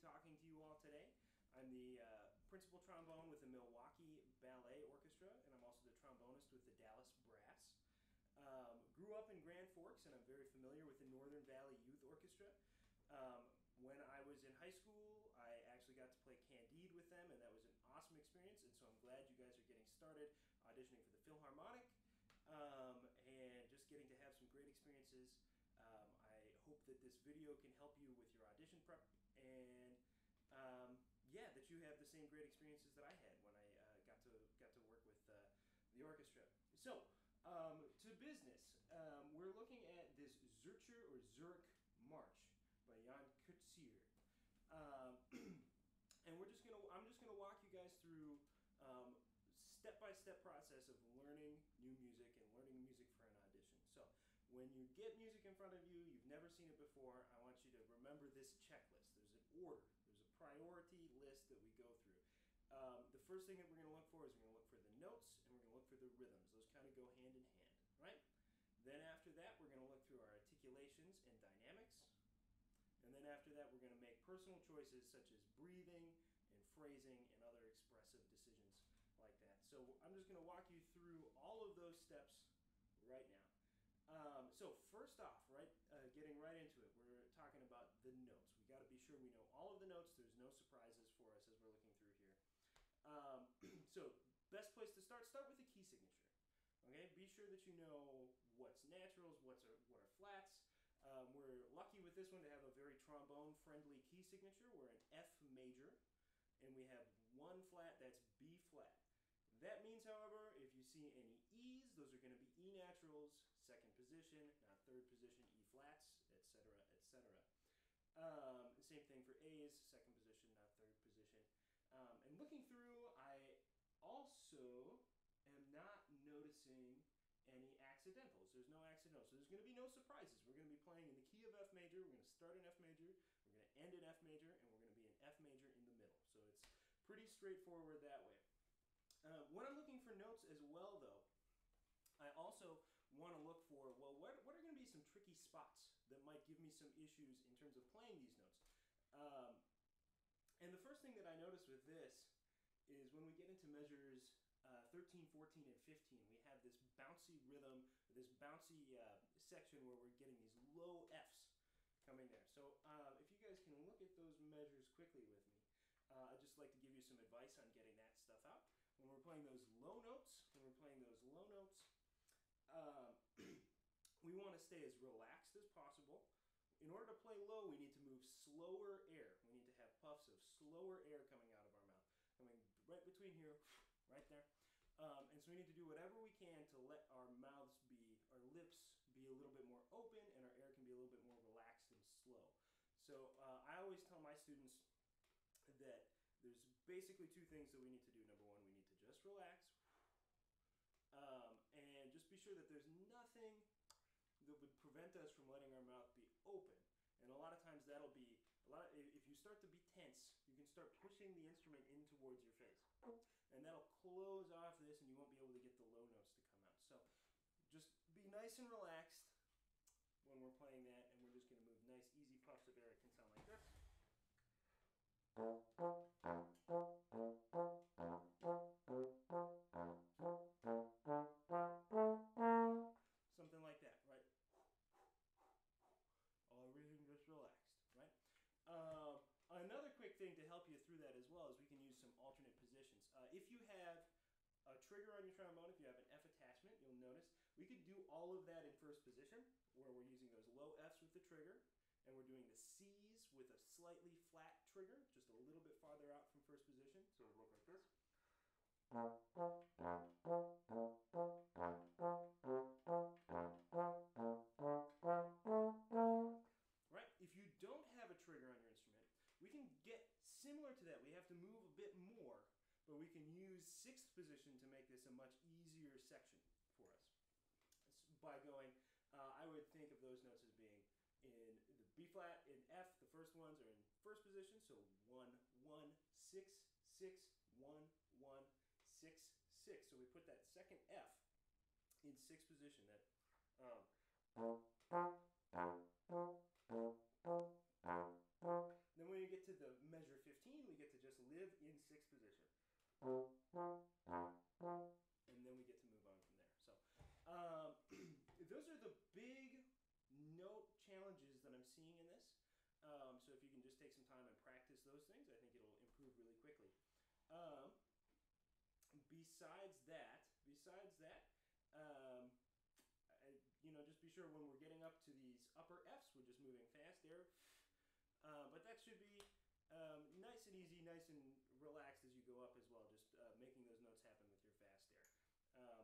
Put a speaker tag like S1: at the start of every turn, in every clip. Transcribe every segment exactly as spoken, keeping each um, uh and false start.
S1: talking to you all today. I'm the uh, principal trombone with the Milwaukee Ballet Orchestra, and I'm also the trombonist with the Dallas Brass. Um, grew up in Grand Forks, and I'm very familiar with the Northern Valley Youth Orchestra. Um, when I was in high school, I actually got to play Candide with them, and that was an awesome experience, and so I'm glad you guys are getting started auditioning for the Philharmonic, um, and just getting to have some great experiences. Um, I hope that this video can help you with your audition prep, and um, yeah, that you have the same great experiences that I had when I uh, got to got to work with uh, the orchestra. So, um, to business, um, we're looking at this Zurcher or Zurcher March by Ryan Christianson, um, and we're just gonna I'm just gonna walk you guys through um, step-by-step process of learning new music and learning music for an audition. So when you get music in front of you, you've never seen it before, I want you to remember this checklist. There's an order, there's a priority list that we go through. Um, the first thing that we're going to look for is we're going to look for the notes and we're going to look for the rhythms. Those kind of go hand in hand, right? Then after that, we're going to look through our articulations and dynamics. And then after that, we're going to make personal choices such as breathing and phrasing and other expressive decisions like that. So I'm just going to walk you through all of those steps right now. Um, so first off, right, uh, getting right into it, we're talking about the notes. We got to be sure we know all of the notes. There's no surprises for us as we're looking through here. Um, so best place to start, start with the key signature. Okay, be sure that you know what's naturals, what's are, what are flats. Um, we're lucky with this one to have a very trombone-friendly key signature. We're an F major, and we have one flat, that's B flat. That means, however, if you see any E's, those are going to be E naturals, second position, not third position, E flats, et cetera, et cetera. Um, same thing for A's, second position, not third position. Um, and looking through, I also am not noticing any accidentals. There's no accidentals, so there's going to be no surprises. We're going to be playing in the key of F major. We're going to start in F major, we're going to end in F major, and we're going to be in F major in the middle. So it's pretty straightforward that way. Uh, when I'm looking for notes as well, though, I also want to look for, well, what, what are going to be some tricky spots that might give me some issues in terms of playing these notes? Um, and the first thing that I notice with this is when we get into measures uh, thirteen, fourteen, and fifteen, we have this bouncy rhythm, this bouncy uh, section where we're getting these low Fs coming there. So uh, if you guys can look at those measures quickly with me, uh, I'd just like to give you some advice on getting that stuff out. When we're playing those low notes, when we're playing those low notes, um, we want to stay as relaxed as possible. In order to play low, we need to move slower air. We need to have puffs of slower air coming out of our mouth, coming right between here, right there. Um, and so we need to do whatever we can to let our mouths be, our lips be a little bit more open, and our air can be a little bit more relaxed and slow. So uh, I always tell my students that there's basically two things that we need to do. Number one, we need to just relax, um, and just be sure that there's nothing that would prevent us from letting our mouth be open. And a lot of times that'll be, a lot of, if you start to be tense, you can start pushing the instrument in towards your face. And that'll close off this and you won't be able to get the low notes to come out. So just be nice and relaxed when we're playing that, and we're just going to move nice, easy puffs of air. It can sound like this. Something like that, right? Everything just relaxed, right? Um, another quick thing to help you through that as well is we can use some alternate positions. Uh, if you have a trigger on your trombone, if you have an F attachment, you'll notice we could do all of that in first position, where we're using those low Fs with the trigger, and we're doing the Cs with a slightly flat trigger, just a little bit farther out from first position. So it would look like this. Right? If you don't have a trigger on your instrument, we can get similar to that. We have to move a bit more, but we can use sixth position to make this a much easier section for us. By going, uh, I would think of those notes as being in the B flat, in F, the first ones are in first position, so one, one, six, six, one, one, six, six. So we put that second F in sixth position. That um, then when you get to the measure challenges that I'm seeing in this. Um, so if you can just take some time and practice those things, I think it'll improve really quickly. Um, besides that, besides that, um, I, you know, just be sure when we're getting up to these upper Fs, we're just moving fast there. Uh, but that should be um, nice and easy, nice and relaxed as you go up as well, just uh, making those notes happen with your fast there. Um,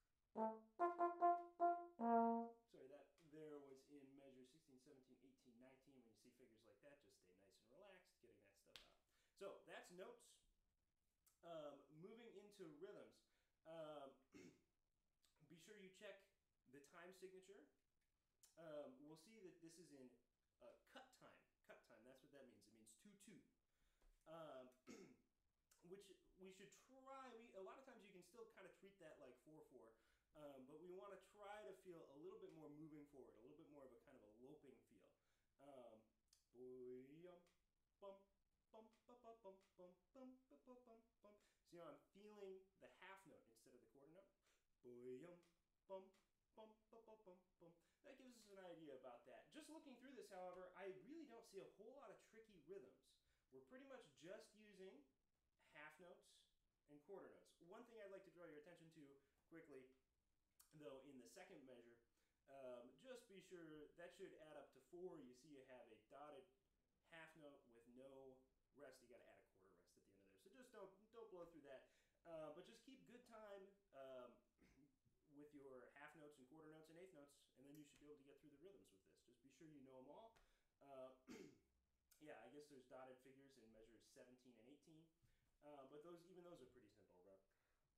S1: sorry, that there was in measure sixteen, seventeen, eighteen, nineteen. When you see figures like that, just stay nice and relaxed, getting that stuff out. So that's notes. Um, moving into rhythms, um, be sure you check the time signature. Um, we'll see that this is in uh, cut time. Cut time, that's what that means. It means two two. Um, which we should try. We, a lot of times you can still kind of treat that like four four, um, but we want to try to feel a little bit more moving forward, a little bit more of a kind of a loping feel. Um, so, you know, I'm feeling the half note instead of the quarter note. That gives us an idea about that. Just looking through this, however, I really don't see a whole lot of tricky rhythms. We're pretty much just using half notes and quarter notes. One thing I'd like to draw your attention to quickly, though, in the second measure, um, just be sure that should add up to four. You see you have a dotted half note with no rest. You got to add a quarter rest at the end of there. So just don't don't blow through that. Uh, but just keep good time um, with your half notes and quarter notes and eighth notes, and then you should be able to get through the rhythms with this. Just be sure you know them all. Uh, yeah, I guess there's dotted figures in measures seventeen and eighteen, uh, but those even those are pretty simple, bro.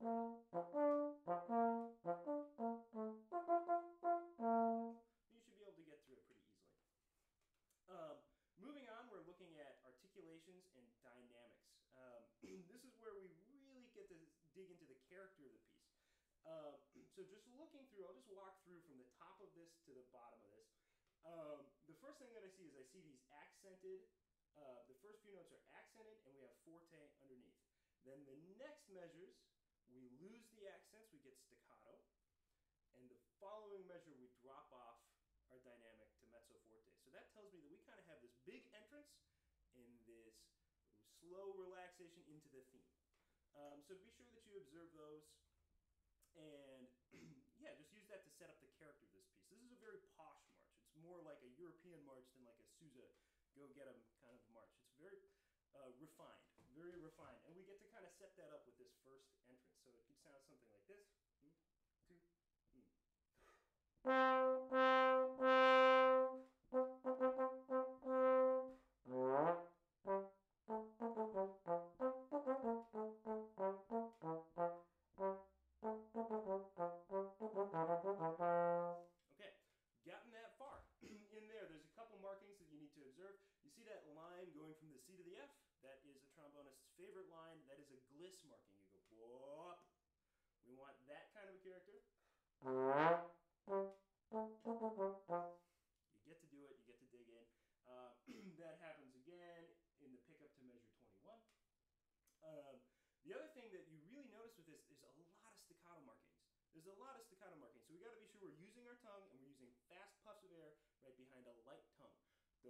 S1: You should be able to get through it pretty easily. Um, moving on, we're looking at articulations and dynamics. Um, this is where we really get to dig into the character of the piece. Uh, so just looking through, I'll just walk through from the top of this to the bottom of this. Um, the first thing that I see is I see these accented, uh, the first few notes are accented and we have forte underneath. Then the next measures, we lose the accents, we get staccato. And the following measure, we drop off our dynamic to mezzo forte. So that tells me that we kind of have this big entrance and this slow relaxation into the theme. Um, so be sure that you observe those. And yeah, just use that to set up the character of this piece. This is a very posh march. It's more like a European march than like a Sousa go-get-em kind of march. It's very uh, refined, very refined. And we get to kind of set that up with this first entrance. So it could sound something like this. Mm, two, mm. That you need to observe. You see that line going from the C to the F? That is a trombonist's favorite line. That is a gliss marking. You go, whoop. We want that kind of a character. You get to do it. You get to dig in. Uh, that happens again in the pickup to measure twenty-one. Um, the other thing that you really notice with this is a lot of staccato markings. There's a lot of staccato markings. So we got to be sure we're using our tongue and we're using fast puffs of air right behind a light tongue.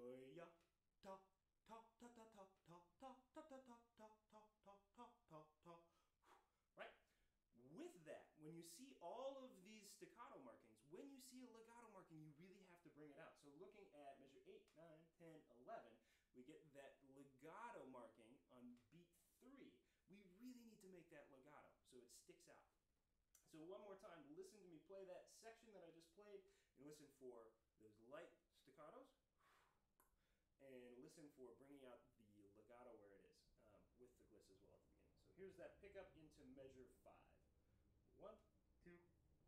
S1: Right? With that, when you see all of these staccato markings, when you see a legato marking, you really have to bring it out. So looking at measure eight, nine, ten, eleven, we get that legato marking on beat three. We really need to make that legato so it sticks out. So one more time, listen to me play that section that I just played and listen for those light staccatos. And listen for bringing out the legato where it is, um, with the gliss as well at the beginning. So here's that pickup into measure five. One, two.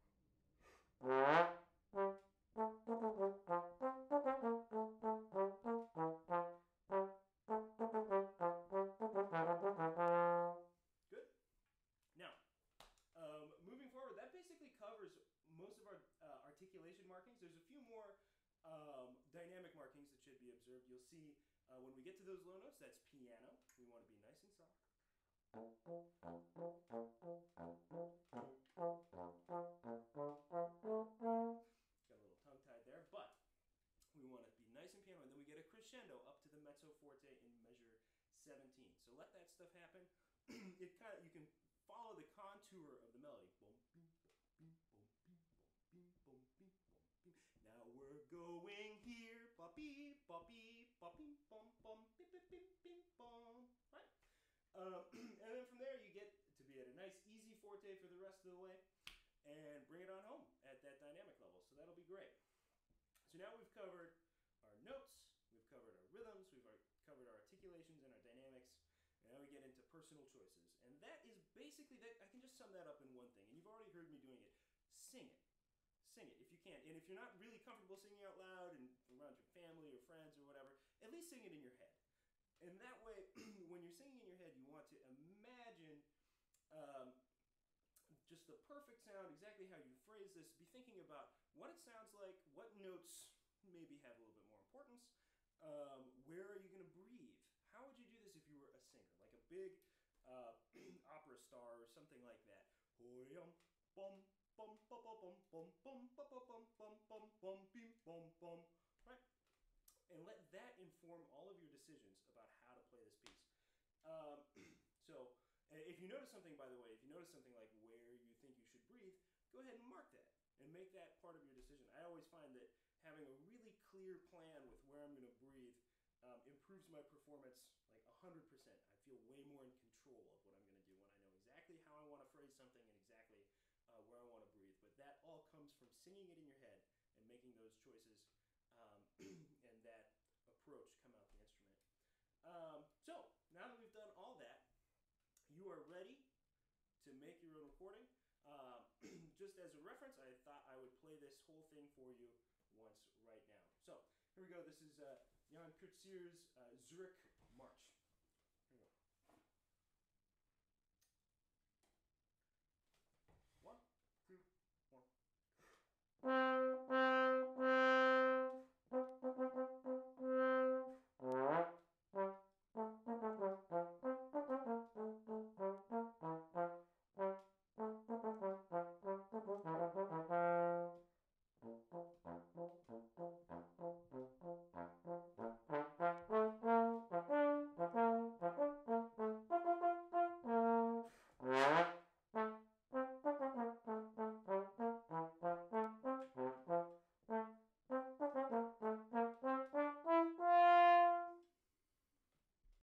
S1: Good. Now, um, moving forward, that basically covers most of our uh, articulation markings. There's a few more Um, dynamic markings that should be observed. You'll see uh, when we get to those low notes, that's piano. We want to be nice and soft. Got a little tongue tied there, but We want it to be nice and piano, and then we get a crescendo up to the mezzo forte in measure seventeen. So let that stuff happen. It kind of, you can follow the contour of the melody. Boom, beep, boom, beep, boom, beep, boom, beep, boom, beep, boom, beep. Now we're going here. Ba beep, ba beep, ba beep, bum, bum, beep, beep, beep, beep, bum. Right? Uh, and then from there, you get to be at a nice, easy forte for the rest of the way, and bring it on home at that dynamic level. So that'll be great. So now we've covered our notes, we've covered our rhythms, we've covered our articulations and our dynamics, and now we get into personal choices. And that is basically, that. I can just sum that up in one thing, and you've already heard me doing it. Sing it. Sing it if you can. And if you're not really comfortable singing out loud and around your family or friends or whatever, at least sing it in your head. And that way, when you're singing in your head, you want to imagine um, just the perfect sound, exactly how you phrase this. Be thinking about what it sounds like, what notes maybe have a little bit more importance, um, where are you going to breathe? How would you do this if you were a singer, like a big uh, opera star or something like that? Bum, bum, bum, bum, bum, bum, bum, bum, bum, bum, bum, bum, bim, bum, bum, right? And let that inform all of your decisions about how to play this piece. Um, so if you notice something, by the way, if you notice something like where you think you should breathe, go ahead and mark that and make that part of your decision. I always find that having a really clear plan with where I'm going to breathe um, improves my performance like one hundred percent. I feel way more in control of what I'm going to do when I know exactly how I want to phrase something and exactly uh, where I want to breathe. But that all comes from singing it in your head and making those choices um, and that approach come out the instrument. Um, so now that we've done all that, you are ready to make your own recording. Uh, just as a reference, I thought I would play this whole thing for you once right now. So here we go. This is uh, Ryan Christianson's uh, Zurcher March. Here we go. One, two, one.